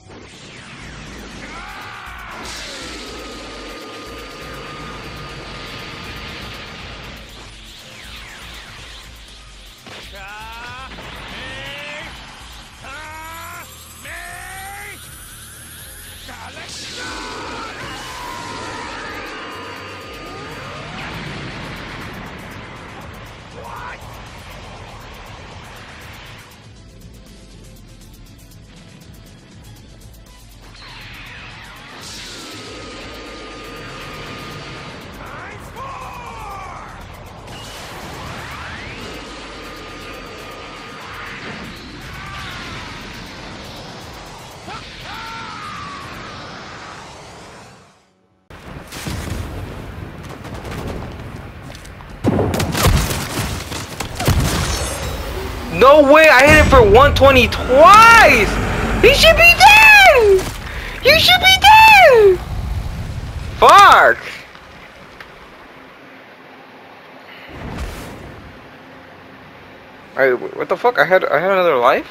No way, I hit it for 120 twice! He should be dead! You should be dead! Fuck! Alright, what the fuck? I had another life?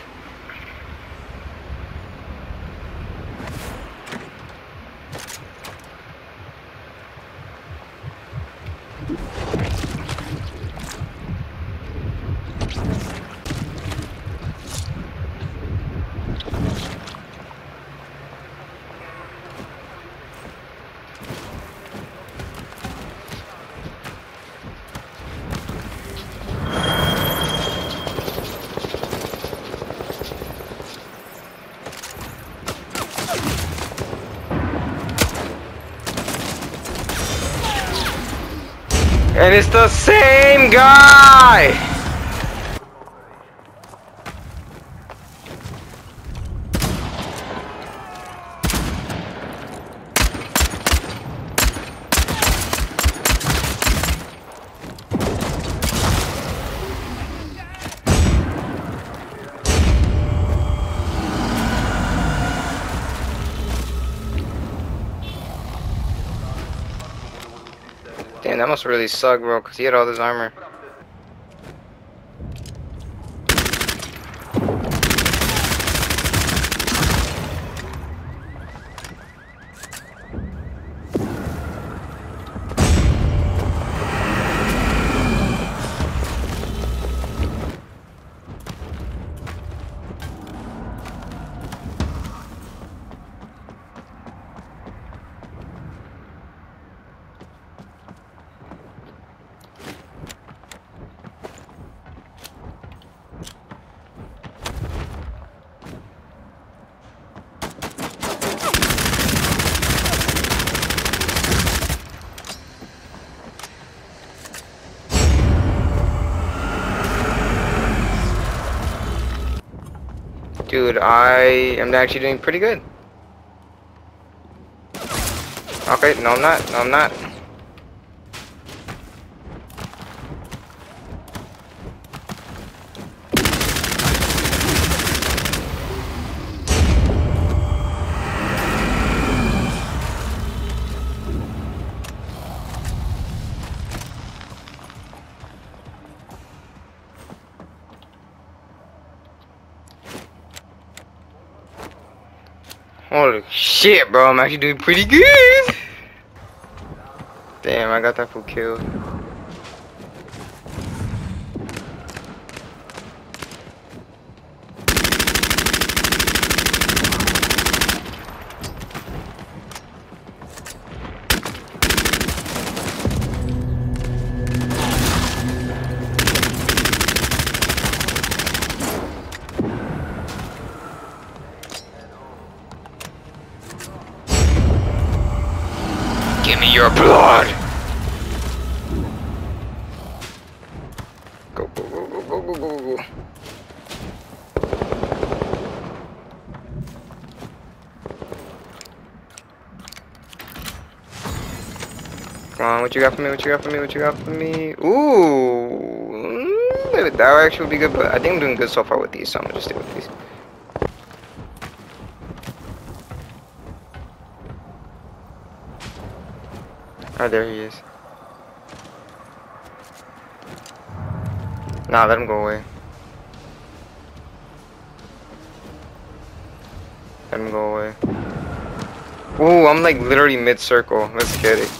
And it's the same guy! Damn, that must really suck, bro, because he had all this armor. Dude, I am actually doing pretty good. Okay, no I'm not, no I'm not. Holy shit, bro, I'm actually doing pretty good. Damn, I got that fool killed. Give me your blood! Go, go, go, go, go, go, go, go. Come on, what you got for me, what you got for me, what you got for me? Ooh! That actually would be good, but I think I'm doing good so far with these, so I'm gonna just stay with these. Oh, there he is. Nah, let him go away. Let him go away. Ooh, I'm like literally mid-circle. Let's get it.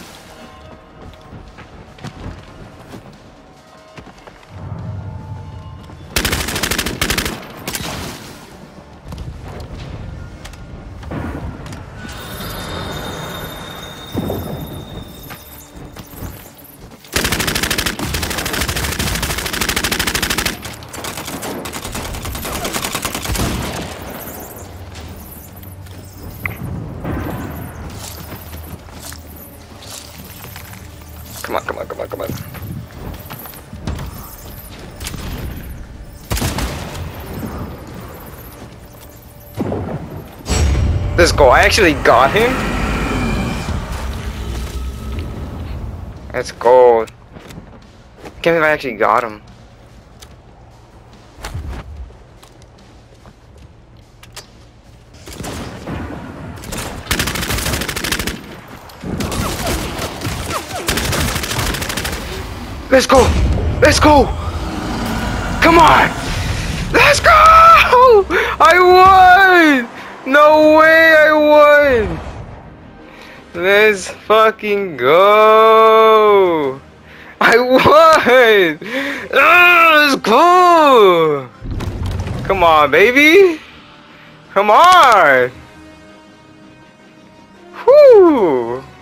Come on, come on, come on, come on. Let's go. I actually got him. Let's go. Can't believe I actually got him. Let's go! Let's go! Come on! Let's go! I won! No way I won! Let's fucking go! I won! Let's go! Come on, baby! Come on! Whoo!